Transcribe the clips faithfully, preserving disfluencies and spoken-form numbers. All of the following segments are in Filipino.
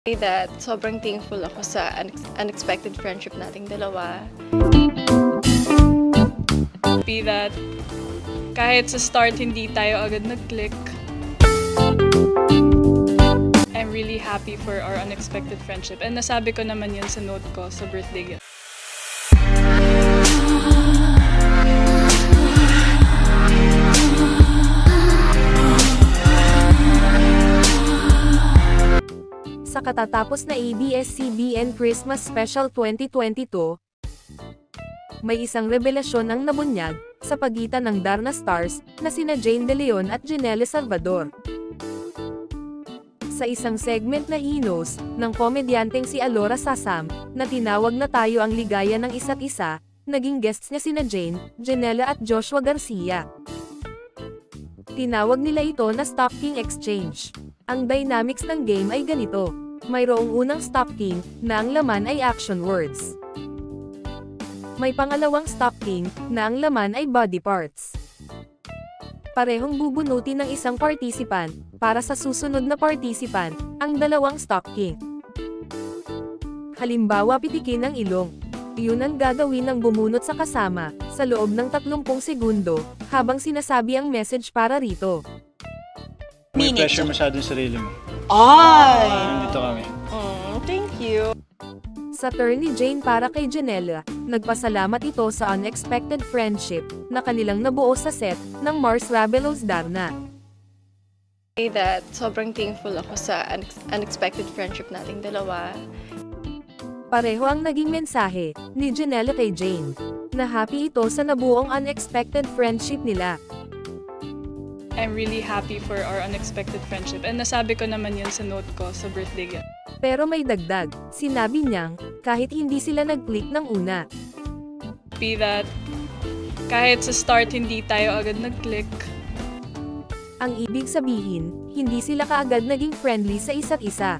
That sobrang thankful ako sa unex- unexpected friendship nating dalawa. Be that kahit sa start hindi tayo agad nag-click. I'm really happy for our unexpected friendship. And nasabi ko naman yun sa note ko sa birthday gift. Sa katatapos na A B S C B N Christmas Special twenty twenty-two, may isang revelasyon ang nabunyag sa pagitan ng Darna stars na sina Jane De Leon at Janella Salvador. Sa isang segment na hinos ng komedyanteng si Alora Sasam, na tinawag na Tayo ang Ligaya ng Isa't Isa, naging guests niya sina Jane, Janella at Joshua Garcia. Tinawag nila ito na Stocking Exchange. Ang dynamics ng game ay ganito. Mayroong unang stocking, na ang laman ay action words. May pangalawang stocking, na ang laman ay body parts. Parehong bubunutin ng isang participant, para sa susunod na participant, ang dalawang stocking. Halimbawa, pitikin ang ilong. Iyon ang gagawin ng bumunot sa kasama, sa loob ng tatlumpung segundo, habang sinasabi ang message para rito. May pressure masyado yung sarili mo. Ay! Nandito kami. Mm, thank you. Sa turn ni Jane para kay Janella, nagpasalamat ito sa unexpected friendship na kanilang nabuo sa set ng Mars Rabelos Darna. That sobrang thankful ako sa unex- unexpected friendship nating dalawa. Pareho ang naging mensahe ni Janella kay Jane, na happy ito sa nabuong unexpected friendship nila. I'm really happy for our unexpected friendship. And nasabi ko naman yun sa note ko sa birthday gift. Pero may dagdag, sinabi niyang, kahit hindi sila nag-click ng una. Be that kahit sa start hindi tayo agad nag-click. Ang ibig sabihin, hindi sila kaagad naging friendly sa isa't isa.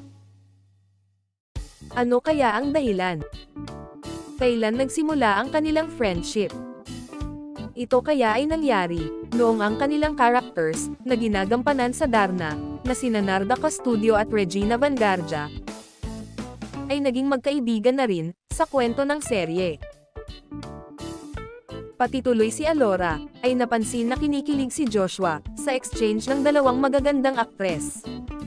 Ano kaya ang dahilan? Kailan nagsimula ang kanilang friendship? Ito kaya ay nangyari, noong ang kanilang characters, na ginagampanan sa Darna, na sina Narda Custodio at Regina Vangarja, ay naging magkaibigan na rin, sa kwento ng serye. Pati tuloy si Alora, ay napansin na kinikilig si Joshua, sa exchange ng dalawang magagandang aktres.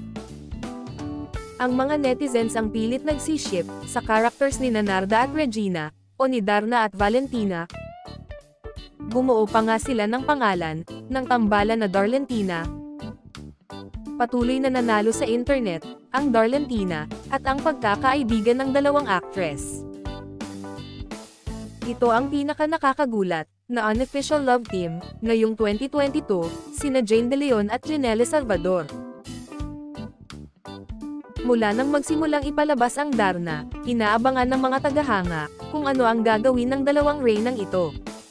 Ang mga netizens ang pilit nagsiship, sa characters ni Narda at Regina, o ni Darna at Valentina. Bumuo pa nga sila ng pangalan, ng tambalan na Darlentina. Patuloy na nanalo sa internet, ang Darlentina, at ang pagkakaibigan ng dalawang actress. Ito ang pinaka nakakagulat, na unofficial love team, ngayong twenty twenty-two, sina Jane De Leon at Janella Salvador. Mula nang magsimulang ipalabas ang Darna, inaabangan ng mga tagahanga, kung ano ang gagawin ng dalawang reynang ito.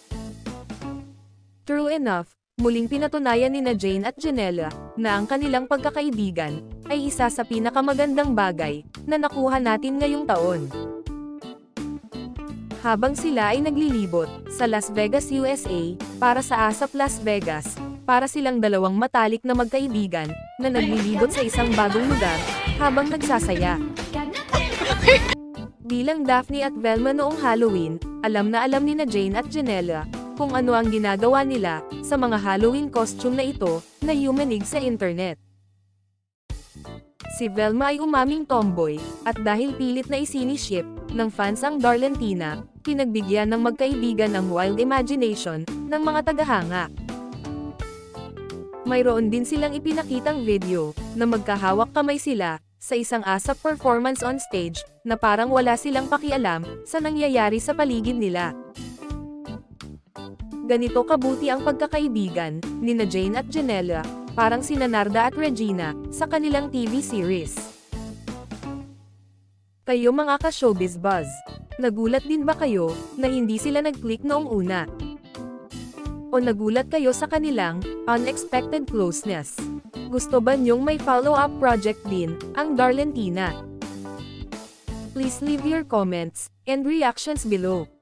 True enough, muling pinatunayan ni na Jane at Janella, na ang kanilang pagkakaibigan, ay isa sa pinakamagandang bagay, na nakuha natin ngayong taon. Habang sila ay naglilibot, sa Las Vegas, U S A, para sa ASAP Las Vegas, para silang dalawang matalik na magkaibigan, na naglilibot sa isang bagong lugar, habang nagsasaya. Bilang Daphne at Velma noong Halloween, alam na alam ni na Jane at Janella, kung ano ang ginagawa nila, sa mga Halloween costume na ito, na yumanig sa internet. Si Velma ay umaming tomboy, at dahil pilit na isiniship, ng fans ang Darlentina, pinagbigyan ng magkaibigan ng wild imagination, ng mga tagahanga. Mayroon din silang ipinakitang video, na magkahawak kamay sila, sa isang ASAP performance on stage, na parang wala silang pakialam, sa nangyayari sa paligid nila. Ganito kabuti ang pagkakaibigan, ni na Jane at Janella, parang sina Narda at Regina, sa kanilang T V series. Kayo mga ka-Showbiz Buzz, nagulat din ba kayo, na hindi sila nag-click noong una? O nagulat kayo sa kanilang, unexpected closeness? Gusto ba niyong may follow-up project din, ang Darlentina? Please leave your comments, and reactions below.